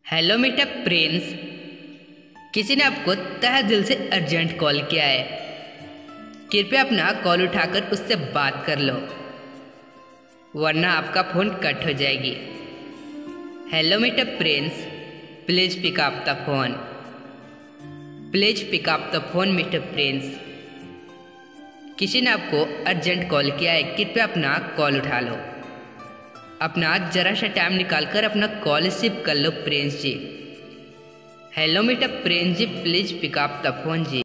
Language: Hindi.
Hello Meetha Prince. किसी ने आपको तहे दिल से अर्जेंट कॉल किया है। कृपया अपना कॉल उठाकर उससे बात कर लो, वरना आपका फ़ोन कट हो जाएगी। Hello Meetha Prince, please pick up the phone. Please pick up the phone Meetha Prince. किसी ने आपको अर्जेंट कॉल किया है, कृपया अपना कॉल उठा लो। अपना जरा सा टाइम निकालकर अपना कॉल रिसीव कर लो Prince ji. Hello Meetha Prince ji, please pick up the phone ji.